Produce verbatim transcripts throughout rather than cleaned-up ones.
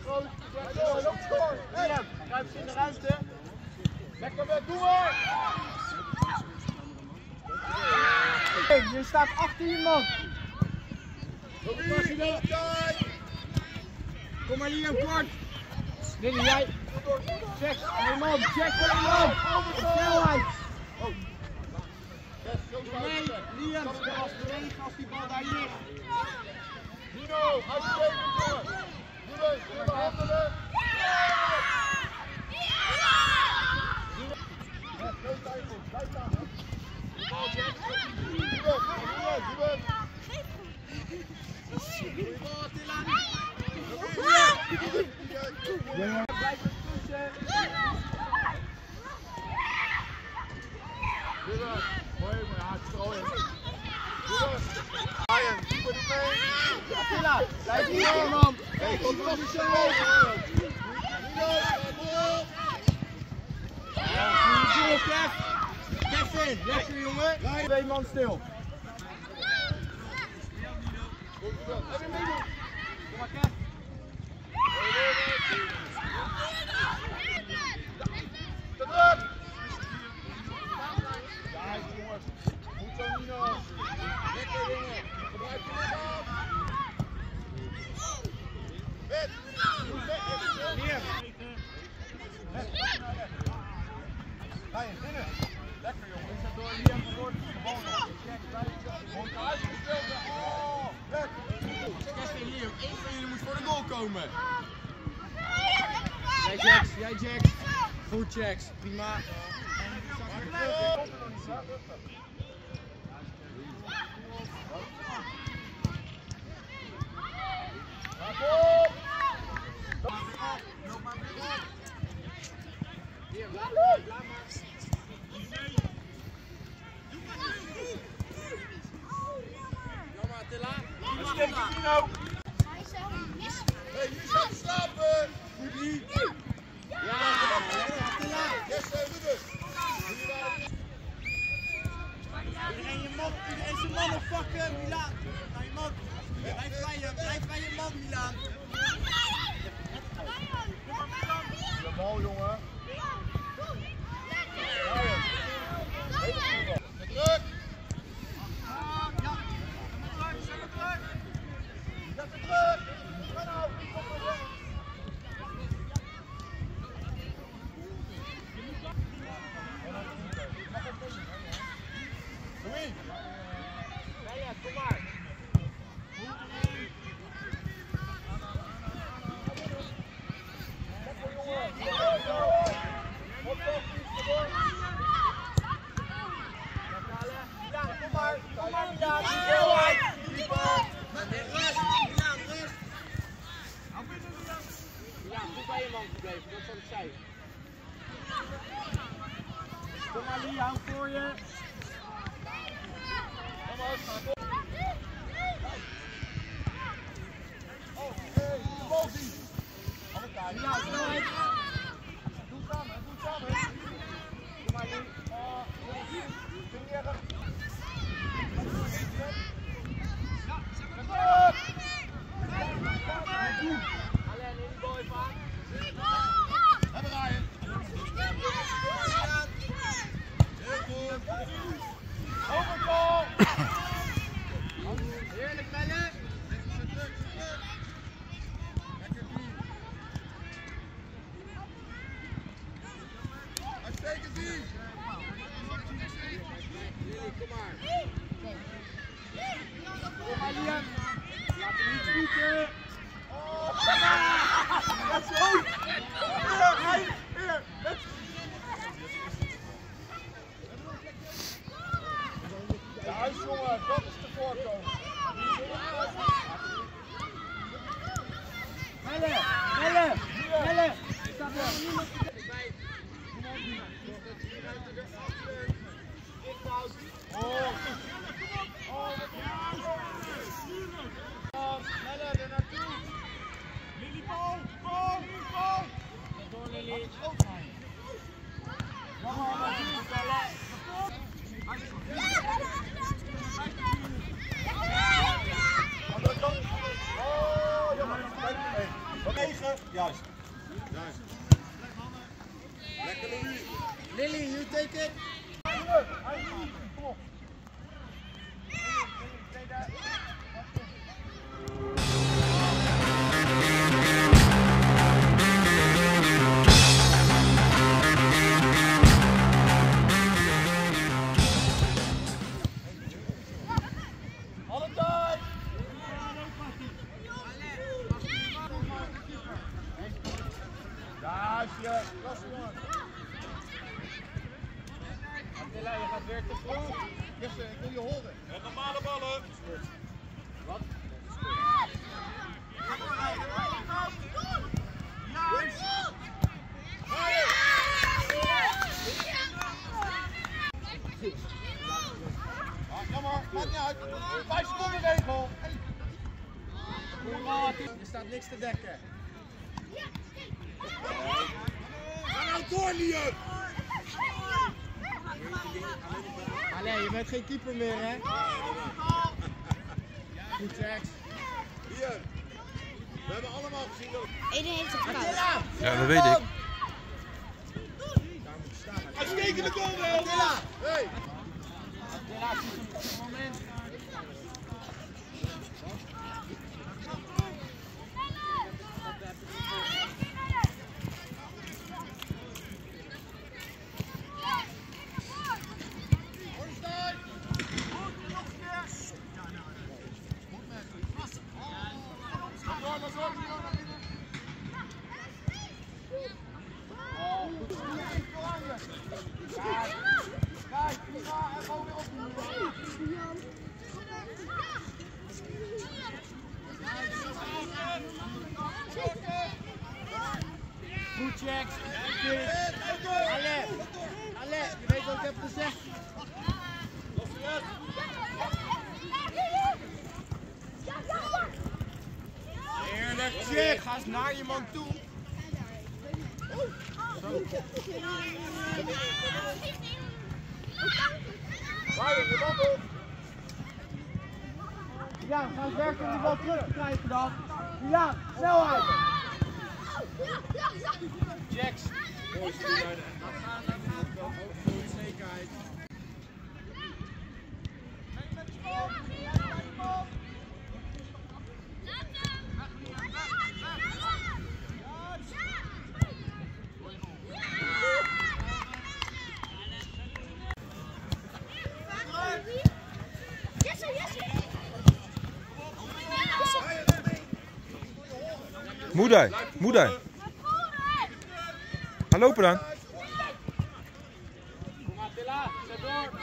groot. Door, loop door. Liam, ruimt in de ruimte. Lekker weg, doe maar. Hey, je staat achttien man. Kom maar Liam, kort. Lily, jij. Check, een man, check voor een man. Snelheid. Nee, Liam, als bewegen als die bal daar ligt. Nino, uitstekend hoor. Nino, kunnen we handelen? Ja, twee tijgels, blijf staan hè. De bal, Jack. Doe het, doe het, doe het. Goeie bal, Attila. Ja, blijf ertussen. Doe het. Mooi, maar ja, het is er al in. Doe het. Ryan, super niet mee. Attila, blijf hier man. Hey, kom nog eens zo over. Ja, goede doel, Kev. Kevin, lekker jongen. Twee man stil. Even meedoen. Kom maar, Kev. Te druk. Ja, jongens. Goed zo, Nino. Lekker jongen. Gebruik je lichaam. Wit. Hier. Ga je binnen. Lekker jongen. Is dat door Liam geworden? Gewoon nog. Check, blijf. Gewoon uitgespeeld. Oh, lekker. Kevin, Liam, één van jullie moet voor de goal komen. Jij Jax, jij Jax. Goed Jax, prima. Loop maar weer op. Hier, laat maar, laat maar. Jammer, Attila. Uitstekend, Nino. Hé, nu zijn we slapen. Goed niet. Ja, Attila. Yes, Ruben. Iedereen je man, iedereen zijn man oppakken, Milaan. Ga je man. Blijf bij je, blijf bij je man, Milaan. De bal, jongen. Druk. Ja, terug, zet hem terug. Zet hem terug. Ga nou, kom maar weg. Louis. Ja, kom maar. Lekker jongen. Ja, kom maar. Kom maar, Milaan. Snelheid. Dieper. Rust. Milaan, rust. Ja, goed bij je man gebleven. Dat is wat ik zei. Kom maar, Liam, voor je. Kom maar, ga op. Oh, hey, de bal zien. Alle tijd. Ja, snelheid. Doe het samen, doe het samen. Kom maar, Liam. Oh, kun je even. Ja, zet hem terug. Alleen in de bal even aan. Hebben Ryan. Overbal! Heerlijk bellen! Lekker team! Uitstekend team! Jullie, kom maar! Kom maar Liam! Laat hem niet schieten! Oh! Dat is goed! Hier! Hier! Ja, jongen, dat is te voorkomen. basket. Kom op. Alle tijd! Daasje, klasse jongen. Attila, je gaat weer te vroeg. Jesse, ik wil je horen. Met normale ballen. Wat? Jammer, maakt niet uit. Vijf seconden regel. Er staat niks te dekken. Ga nou door, Liam! Allee, je bent geen keeper meer, hè? Goed, Jax. Liam, we hebben allemaal gezien dat... Eden heeft het fout. Ja, dat weet ik. Uitstekende goal wel! Attila! Hey! Attila, het is een moment. Goed, Jax. Allee, allee, je weet wat ik heb gezegd. Heerlijk, Jax. Ga eens naar je man toe. Ryan, je bal op. Ja, we gaan werken om die bal terug te krijgen dan. Ja, snelheid. Jax. Dat gaat naar de zekerheid. Moeder, moeder. Ga lopen dan. Kom Attila, zet door.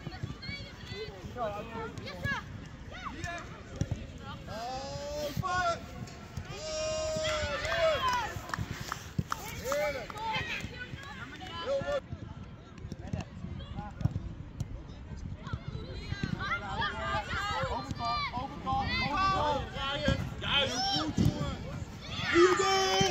Heerlijk! Heel mooi! Overkant, overkant, overkant. Ryan! Juist! Heel goed, jongen! Hier goal!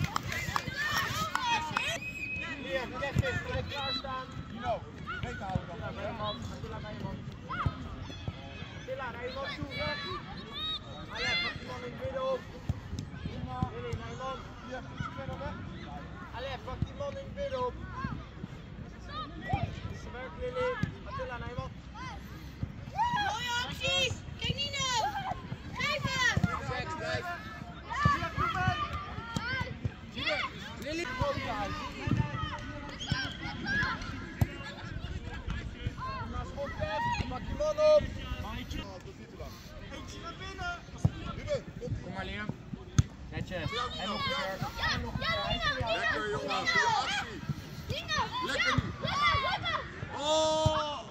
Hier, leg dit, gelijk klaarstaan. Dino, breek houden dan. Naar je man, Attila naar je man. Attila, naar je man toe, weg. Allee, pak die man in het midden op. Willy, naar je man. Hier, verder weg. Allee, pak die man in het midden op. Werk Lily, Attila naar je man. Mooie actie! Kijk Nino! Geef hem! Jax, blijf. Lily, groot uit. Pak die man op! Kom maar Liam. Netjes. En nog een keer. En nog een keer. Lekker, jongen! Goeie actie! Lekker nu! Oh!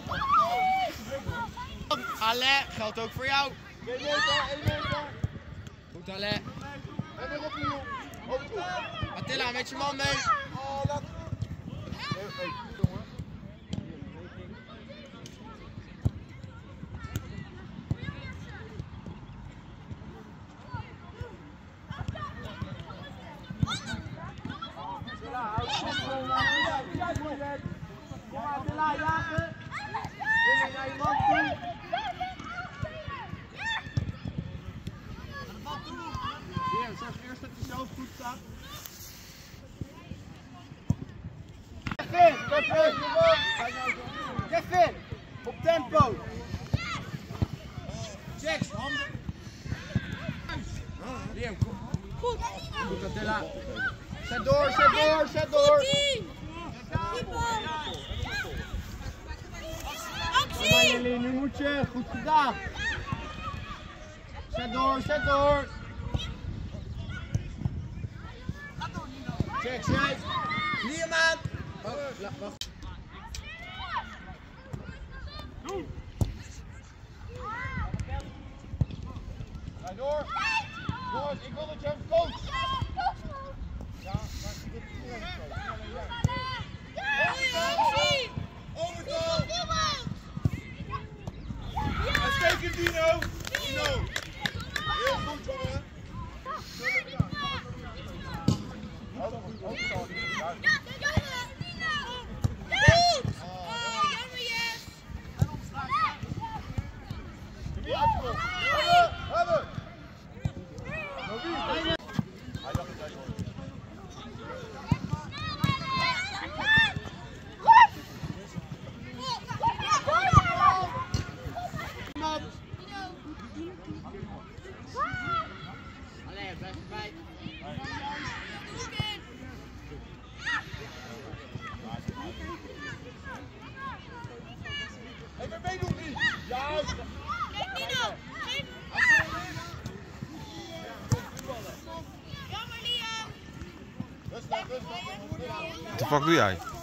Allee, geldt ook voor jou. één meter, één meter. Goed Allee. En weer op de jongen! Hoofd. Attila, met je man mee. Oh, laat Hey, hey, jongen. Kom maar, Attila, jagen. Willy naar je man toe. Hier, zorg eerst dat hij zelf goed staat. Weg, weg, weg. Liam, goed. Goed. Goed, Attila. Zet door, zet door, zet door. Kom maar Jelly, nu moet je. Goed gedaan. Zet door, zet door. Check, check. Liam aan. Oh, wacht. Ga door. Jongens, ik wil dat je hem coacht. Ja, maar ik heb het niet Actie! Overtal. Uitstekend, Dino. Dino. Heel goed, jongen. Overtal. Wie uitkomt? Hebben, hebben. Maar wie? Hij dacht het even. Allee, blijf erbij. Even meedoen, niet. Juist. Kijk, Nino! Geef! Jammer, Liam! Rustig, rustig. Wat de fuck doe jij?